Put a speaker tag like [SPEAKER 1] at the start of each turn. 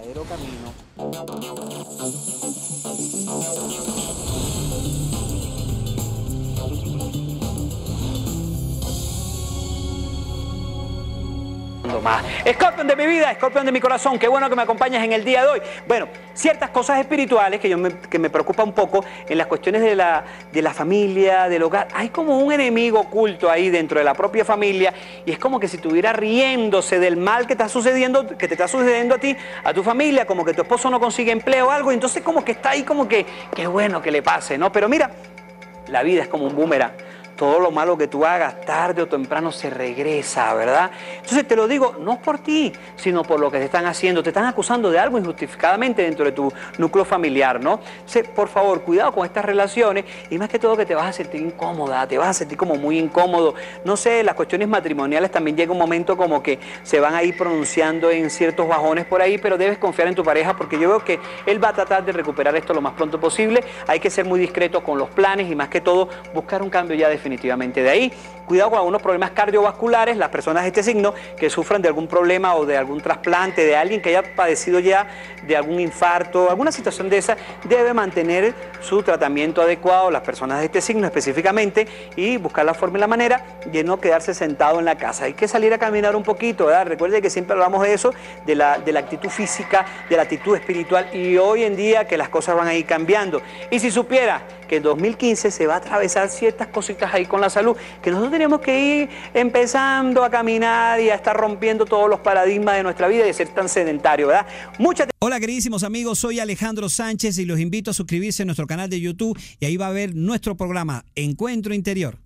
[SPEAKER 1] verdadero camino. Más. Escorpión de mi vida, Escorpión de mi corazón, qué bueno que me acompañes en el día de hoy. Bueno, ciertas cosas espirituales que me preocupa un poco en las cuestiones de la familia, del hogar. Hay como un enemigo oculto ahí dentro de la propia familia y es como que si estuviera riéndose del mal que te está sucediendo a ti, a tu familia, como que tu esposo no consigue empleo o algo, y entonces como que está ahí como que, qué bueno que le pase, ¿no? Pero mira, la vida es como un boomerang. Todo lo malo que tú hagas, tarde o temprano se regresa, ¿verdad? Entonces te lo digo, no por ti, sino por lo que te están haciendo. Te están acusando de algo injustificadamente dentro de tu núcleo familiar, ¿no? Entonces, por favor, cuidado con estas relaciones y más que todo que te vas a sentir incómoda, te vas a sentir como muy incómodo. No sé, las cuestiones matrimoniales también llega un momento como que se van a ir pronunciando en ciertos bajones por ahí, pero debes confiar en tu pareja porque yo veo que él va a tratar de recuperar esto lo más pronto posible. Hay que ser muy discreto con los planes y más que todo buscar un cambio ya definitivamente. De ahí, cuidado con algunos problemas cardiovasculares, las personas de este signo que sufran de algún problema o de algún trasplante, de alguien que haya padecido ya de algún infarto, alguna situación de esa, debe mantener su tratamiento adecuado, las personas de este signo específicamente, y buscar la forma y la manera de no quedarse sentado en la casa. Hay que salir a caminar un poquito, ¿verdad? Recuerde que siempre hablamos de eso, de la actitud física, de la actitud espiritual, y hoy en día que las cosas van a ir cambiando. Y si supiera que en 2015 se va a atravesar ciertas cositas ahí con la salud, que nosotros tenemos que ir empezando a caminar y a estar rompiendo todos los paradigmas de nuestra vida y de ser tan sedentario, ¿verdad?
[SPEAKER 2] Hola queridísimos amigos, soy Alejandro Sánchez y los invito a suscribirse a nuestro canal de YouTube y ahí va a ver nuestro programa Encuentro Interior.